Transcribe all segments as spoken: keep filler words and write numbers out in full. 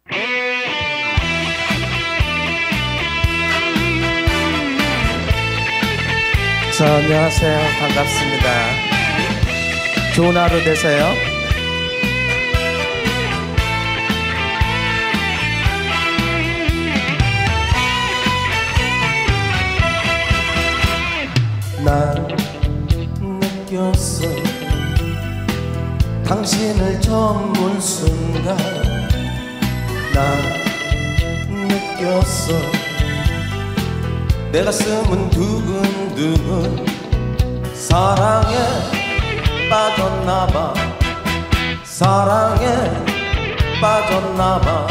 자, 안녕하세요. 반갑습니다. 좋은 하루 되세요. 난 느꼈어 당신을 처음 본 순간 난 느꼈어 내 가슴은 두근두근 사랑에 빠졌나봐 사랑에 빠졌나봐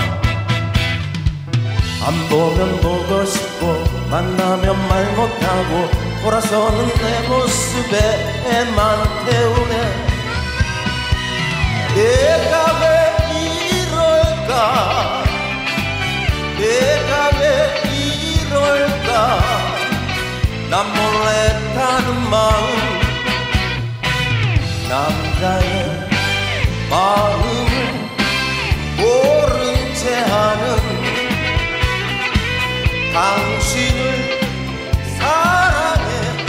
안 보면 보고 싶고 만나면 말 못하고 돌아서는 내 모습에만 태우네 내가 왜 이럴까 내가 왜 이럴까 난 몰래 타는 마음 남자의 마음을 모른 채 하는 당신을 사랑해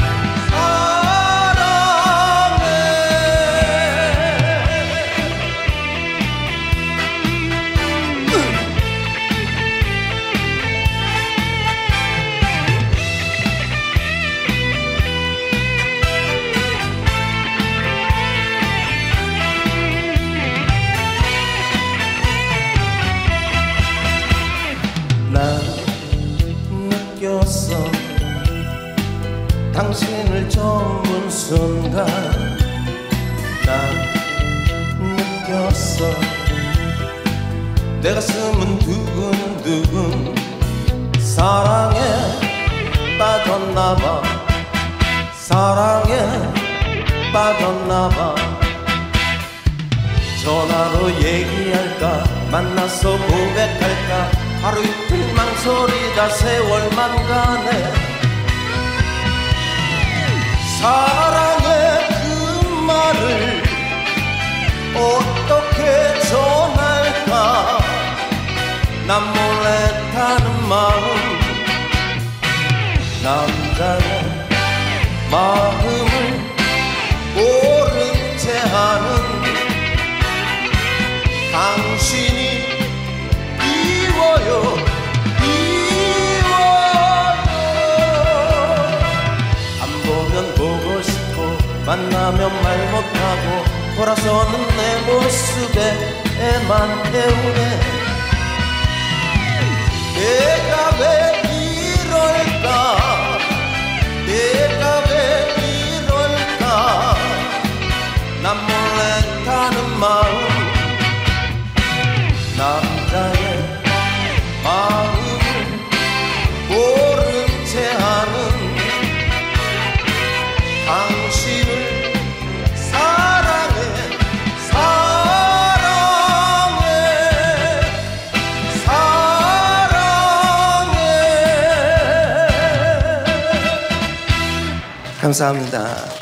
사랑해 난 느꼈어 당신을 처음 본 순간 난 느꼈어 내 가슴은 두근두근 사랑에 빠졌나봐 사랑에 빠졌나봐 전화로 얘기할까 만나서 고백할까 하루 이틀 망설이다 세월만 가네 사랑의 그 말을 어떻게 전할까 난 몰래 타는 마음 남자의 마음을 모른 채 하는 당신이 미워요 만나면 말 못하고 돌아서는 내 모습에만 태우네 내가 왜 이럴까 내가 왜 이럴까 난 몰래 타는 마음 남자의 마음을 모른 채 하는 당신을 사랑해 사랑해 사랑해 감사합니다.